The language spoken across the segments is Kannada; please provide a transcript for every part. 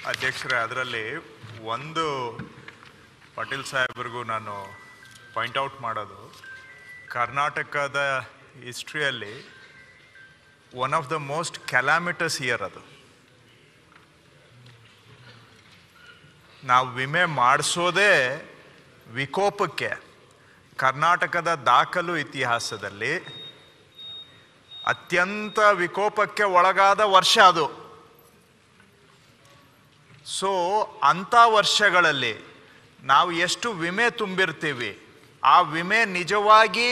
ಅಧ್ಯಕ್ಷರೇ, ಅದರಲ್ಲಿ ಒಂದು ಪಾಟೀಲ್ ಸಾಹೇಬ್ರಿಗೂ ನಾನು ಪಾಯಿಂಟ್ಔಟ್ ಮಾಡೋದು, ಕರ್ನಾಟಕದ ಹಿಸ್ಟ್ರಿಯಲ್ಲಿ one of the most calamitous year ಅದು. ನಾವು ವಿಮೆ ಮಾಡಿಸೋದೇ ವಿಕೋಪಕ್ಕೆ. ಕರ್ನಾಟಕದ ದಾಖಲು ಇತಿಹಾಸದಲ್ಲಿ ಅತ್ಯಂತ ವಿಕೋಪಕ್ಕೆ ಒಳಗಾದ ವರ್ಷ ಅದು. ಸೊ ಅಂಥ ವರ್ಷಗಳಲ್ಲಿ ನಾವು ಎಷ್ಟು ವಿಮೆ ತುಂಬಿರ್ತೀವಿ, ಆ ವಿಮೆ ನಿಜವಾಗಿ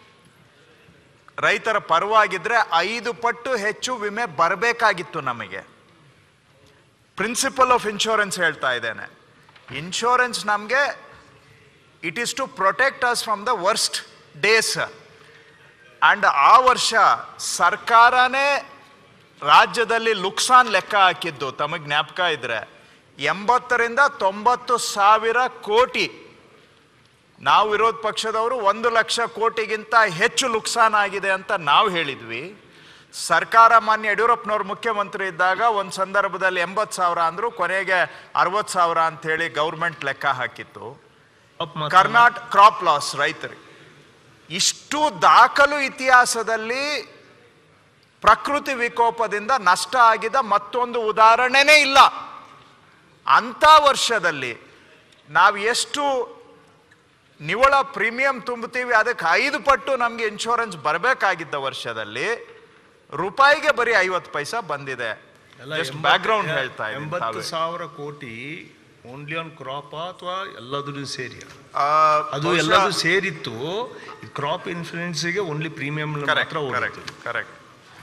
ರೈತರ ಪರವಾಗಿದ್ದರೆ 5 ಪಟ್ಟು ಹೆಚ್ಚು ವಿಮೆ ಬರಬೇಕಾಗಿತ್ತು ನಮಗೆ. ಪ್ರಿನ್ಸಿಪಲ್ ಆಫ್ ಇನ್ಶೂರೆನ್ಸ್ ಹೇಳ್ತಾ ಇದ್ದೇನೆ. ಇನ್ಶೂರೆನ್ಸ್ ನಮಗೆ it is to protect us from the worst days. And ಆ ವರ್ಷ ಸರ್ಕಾರನೇ ರಾಜ್ಯದಲ್ಲಿ ನುಕ್ಸಾನ್ ಲೆಕ್ಕ ಹಾಕಿದ್ದು ತಮಗೆ ಜ್ಞಾಪಕ ಇದ್ರೆ 80 ರಿಂದ 90 ಸಾವಿರ ಕೋಟಿ. ನಾವು ವಿರೋಧ ಪಕ್ಷದವರು 1 ಲಕ್ಷ ಕೋಟಿಗಿಂತ ಹೆಚ್ಚು ನುಕ್ಸಾನ್ ಆಗಿದೆ ಅಂತ ನಾವು ಹೇಳಿದ್ವಿ. ಸರ್ಕಾರ ಮಾನ್ಯ ಯಡಿಯೂರಪ್ಪನವ್ರು ಮುಖ್ಯಮಂತ್ರಿ ಇದ್ದಾಗ ಒಂದು ಸಂದರ್ಭದಲ್ಲಿ 80,000 ಅಂದರು, ಕೊನೆಗೆ 60,000 ಅಂಥೇಳಿ ಗೌರ್ಮೆಂಟ್ ಲೆಕ್ಕ ಹಾಕಿತ್ತು. ಕರ್ನಾಟಕ ಕ್ರಾಪ್ ಲಾಸ್ ರೈತರಿಗೆ ಇಷ್ಟು ದಾಖಲು ಇತಿಹಾಸದಲ್ಲಿ ಪ್ರಕೃತಿ ವಿಕೋಪದಿಂದ ನಷ್ಟ ಆಗಿದ ಮತ್ತೊಂದು ಉದಾಹರಣೆನೇ ಇಲ್ಲ. ಅಂಥ ವರ್ಷದಲ್ಲಿ ನಾವು ಎಷ್ಟು ನಿವ್ವಳ ಪ್ರೀಮಿಯಂ ತುಂಬುತ್ತೀವಿ, ಅದಕ್ಕೆ 5 ಪಟ್ಟು ನಮಗೆ ಇನ್ಶೂರೆನ್ಸ್ ಬರಬೇಕಾಗಿದ್ದ ವರ್ಷದಲ್ಲಿ ರೂಪಾಯಿಗೆ ಬರೀ 50 ಪೈಸಾ ಬಂದಿದೆ. ಬ್ಯಾಕ್ಗ್ರೌಂಡ್ ಹೇಳ್ತಾ ಇದ್ದೀನಿ. 80,000 ಕೋಟಿ ಓನ್ಲಿ ಆನ್ ಕ್ರಾಪ್ ಅಥವಾ ಎಲ್ಲದೂ ಸೇರಿ? ಅದು ಎಲ್ಲದೂ ಸೇರಿತ್ತು. ಕ್ರಾಪ್ ಇನ್ಶೂರೆನ್ಸ್ಗೆ ಓನ್ಲಿ ಪ್ರೀಮಿಯಂ ಮಾತ್ರ. ಕರೆಕ್ಟ್.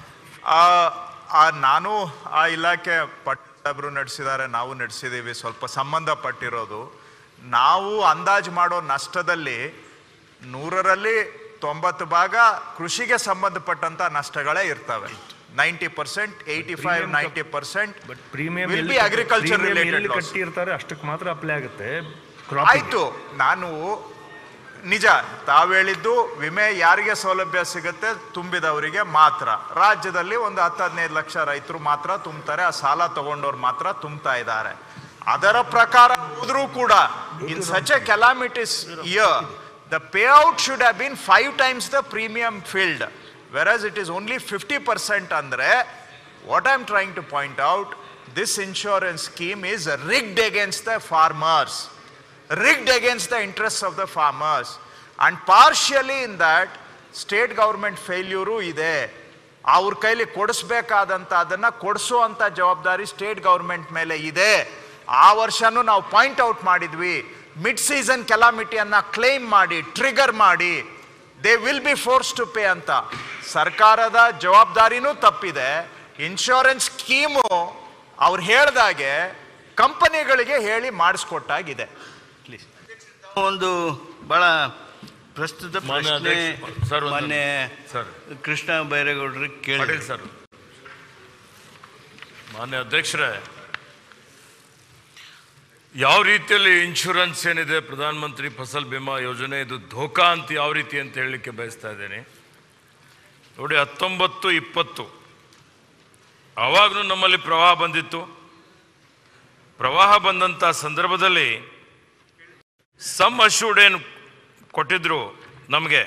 ನಾನು ಆ ಇಲಾಖೆ ಪಟ್ಟಬ್ರು ನಡೆಸಿದ್ದಾರೆ, ನಾವು ನಡೆಸಿದ್ದೀವಿ, ಸ್ವಲ್ಪ ಸಂಬಂಧಪಟ್ಟಿರೋದು. ನಾವು ಅಂದಾಜು ಮಾಡೋ ನಷ್ಟದಲ್ಲಿ 100ರಲ್ಲಿ 90 ಭಾಗ ಕೃಷಿಗೆ ಸಂಬಂಧಪಟ್ಟಂತ ನಷ್ಟಗಳೇ ಇರ್ತವೆ. 90%, 85-90% will be agriculture related loss. ಕಟ್ಟಿರ್ತಾರೆ, ಅಷ್ಟಕ್ಕೆ ಮಾತ್ರ ಅಪ್ಲೈ ಆಗುತ್ತೆ. ಆಯ್ತು, ನಾನು ನಿಜ ತಾವು ಹೇಳಿದ್ದು ವಿಮೆ ಯಾರಿಗೆ ಸೌಲಭ್ಯ ಸಿಗುತ್ತೆ, ತುಂಬಿದವರಿಗೆ ಮಾತ್ರ. ರಾಜ್ಯದಲ್ಲಿ ಒಂದು 10-15 ಲಕ್ಷ ರೈತರು ಮಾತ್ರ ತುಂಬ್ತಾರೆ, ಆ ಸಾಲ ತಗೊಂಡವ್ರು ಮಾತ್ರ ತುಂಬ್ತಾ ಇದ್ದಾರೆ. ಅದರ ಪ್ರಕಾರ ಹೋದ್ರೂ ಕೂಡ in such a calamities year the payout should have been 5 times the premium filled, whereas it is only 50% andre. What I am trying to point out, this insurance scheme is rigged against the farmers, rigged against the interests of the farmers, and partially in that state government failure ide. ಅವ್ರ ಕೈಲಿ ಕೊಡಿಸ್ಬೇಕಾದಂಥ ಅದನ್ನು ಕೊಡಿಸುವಂಥ ಜವಾಬ್ದಾರಿ ಸ್ಟೇಟ್ ಗೌರ್ಮೆಂಟ್ ಮೇಲೆ ಇದೆ. ಆ ವರ್ಷನೂ ನಾವು ಪಾಯಿಂಟ್ ಔಟ್ ಮಾಡಿದ್ವಿ. ಮಿಡ್ ಸೀಸನ್ ಕೆಲಾಮಿಟಿಯನ್ನು ಕ್ಲೇಮ್ ಮಾಡಿ ಟ್ರಿಗರ್ ಮಾಡಿ they will be force to pay ಅಂತ. ಸರ್ಕಾರದ ಜವಾಬ್ದಾರಿನೂ ತಪ್ಪಿದೆ. ಇನ್ಶೂರೆನ್ಸ್ ಸ್ಕೀಮು ಅವ್ರು ಹೇಳ್ದಾಗೆ ಕಂಪನಿಗಳಿಗೆ ಹೇಳಿ ಮಾಡಿಸ್ಕೊಟ್ಟಾಗಿದೆ. ಪ್ಲೀಸ್. ಒಂದು ಬಹಳ ಪ್ರಸ್ತುತ ಪ್ರಶ್ನೆ ಮಾನ್ಯ ಕೃಷ್ಣ ಬೈರೇಗೌಡರಿಗೆ ಕೇಳಿ ಸರ್. ಮಾನ್ಯ ಅಧ್ಯಕ್ಷರೇ, ಯಾವ ರೀತಿಯಲ್ಲಿ ಇನ್ಶೂರೆನ್ಸ್ ಏನಿದೆ ಪ್ರಧಾನ ಮಂತ್ರಿ ಫಸಲ್ ಬಿಮಾ ಯೋಜನೆ, ಇದು ಧೋಕಾ ಅಂತ ಯಾವ ರೀತಿ ಅಂತ ಹೇಳಲಿಕ್ಕೆ ಬಯಸ್ತಾ ಇದ್ದೇನೆ. ನೋಡಿ, 19-20 ಆವಾಗಲೂ ನಮ್ಮಲ್ಲಿ ಪ್ರವಾಹ ಬಂದಿತ್ತು. ಪ್ರವಾಹ ಬಂದಂಥ ಸಂದರ್ಭದಲ್ಲಿ ಸಮ್ ಅಶ್ಯೂರ್ಡ್ ಏನು ಕೊಟ್ಟಿದ್ರು ನಮಗೆ,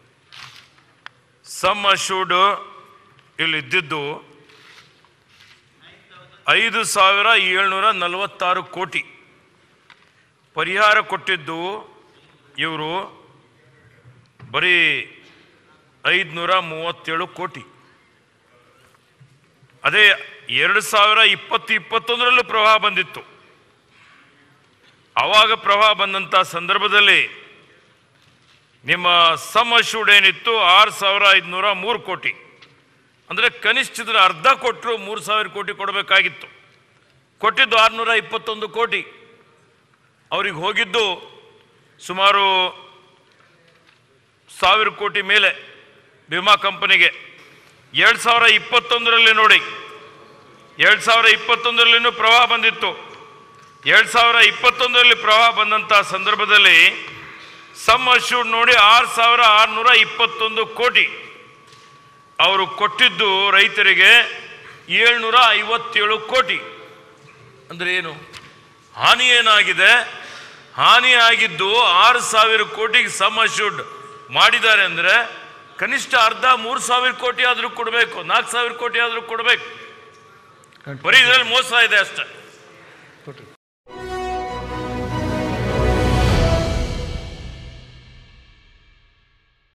ಸಮ್ ಅಶ್ಯೂರ್ಡ್ ಇಲ್ಲಿ ಇದ್ದಿದ್ದು 5,746 ಕೋಟಿ. ಪರಿಹಾರ ಕೊಟ್ಟಿದ್ದು ಇವರು ಬರೀ 537 ಕೋಟಿ. ಅದೇ 2020-21 ಪ್ರವಾಹ ಬಂದಿತ್ತು. ಆವಾಗ ಪ್ರವಾಹ ಬಂದಂಥ ಸಂದರ್ಭದಲ್ಲಿ ನಿಮ್ಮ ಸಮ್ ಅಶ್ಯೂರ್ಡ್ ಏನಿತ್ತು 6,503 ಕೋಟಿ. ಅಂದರೆ ಕನಿಷ್ಠದ ಅರ್ಧ ಕೊಟ್ಟರು 3,000 ಕೋಟಿ ಕೊಡಬೇಕಾಗಿತ್ತು. ಕೊಟ್ಟಿದ್ದು 621 ಕೋಟಿ. ಅವ್ರಿಗೆ ಹೋಗಿದ್ದು ಸುಮಾರು 1,000 ಕೋಟಿ ಮೇಲೆ ವಿಮಾ ಕಂಪನಿಗೆ. 2021ರಲ್ಲಿ ನೋಡಿ, 2021ರಲ್ಲಿನೂ ಪ್ರವಾಹ ಬಂದಿತ್ತು. 2021ರಲ್ಲಿ ಪ್ರವಾಹ ಬಂದಂಥ ಸಂದರ್ಭದಲ್ಲಿ ಸಮ್ ಅಶ್ಯೂರ್ಡ್ ನೋಡಿ 6,621 ಕೋಟಿ. ಅವರು ಕೊಟ್ಟಿದ್ದು ರೈತರಿಗೆ 757 ಕೋಟಿ. ಅಂದರೆ ಏನು? ಹಾನಿ ಏನಾಗಿದೆ? ಹಾನಿ ಆಗಿದ್ದು 6,000 ಕೋಟಿಗೆ ಸಮ್ ಅಶ್ಯೂರ್ಡ್ ಮಾಡಿದ್ದಾರೆ ಅಂದರೆ ಕನಿಷ್ಠ ಅರ್ಧ 3,000 ಕೋಟಿ ಆದರೂ ಕೊಡಬೇಕು, 4,000 ಕೋಟಿ ಆದರೂ ಕೊಡಬೇಕು. ಬರೀ ಇದರಲ್ಲಿ ಮೋಸ ಇದೆ ಅಷ್ಟೇ.